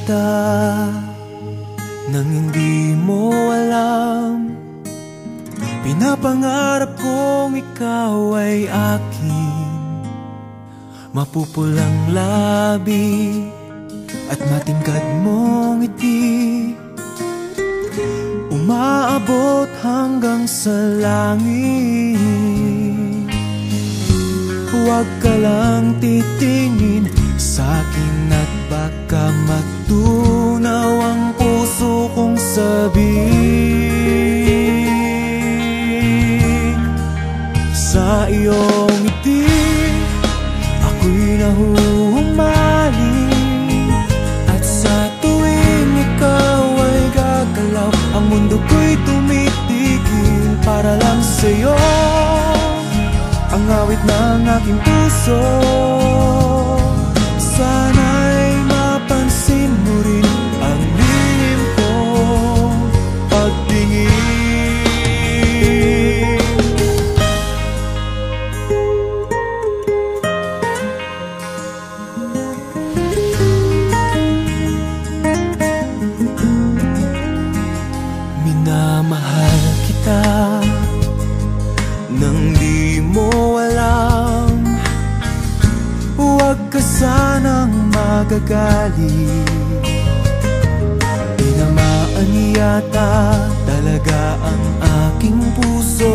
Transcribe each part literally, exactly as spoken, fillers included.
kita nang hindi mo alam. Pinapangarap kong ikaw ay akin, mapupulang labi at matingkad mong ngiti, umaabot hanggang sa langit. Huwag ka lang titingin sa'kin at baka matunaw ang puso kong sabihin. Sa iyong ngiti ako'y nahuhumaling, at sa tuwing ikaw ay gagalaw, ang mundo ko'y tumitigil para lang sa'yo. Ang awit ng aking puso, sana'y mapansin mo rin ang lihim kong pagtingin. Minamahal kita nang di mo alam. Huwag ka sanang magagalit, tinamaan yata talaga ang aking puso,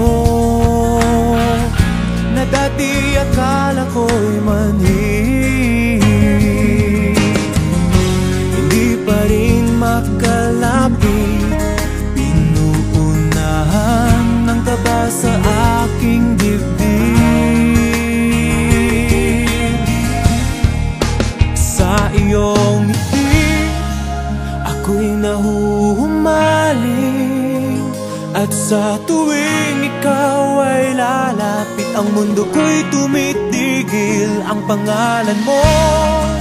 na dati akala ko'y manhid. Hindi pa rin makalapit, pinuunahan ng kaba sa aking dibdib. Sa iyong ngiti ako'y nahuhumaling, at sa tuwing ikaw ay lalapit, ang mundo ko'y tumitigil. Ang pangalan mo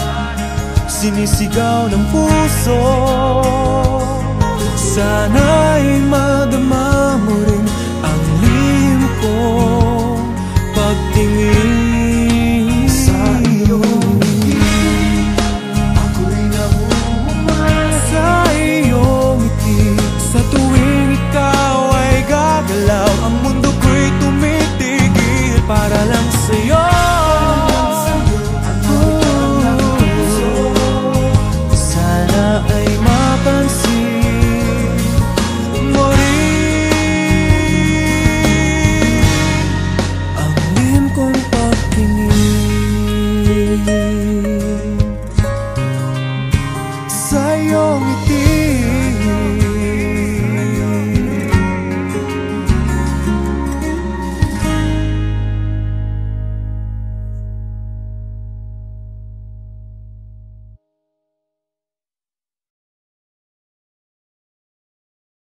sinisigaw ng puso, sana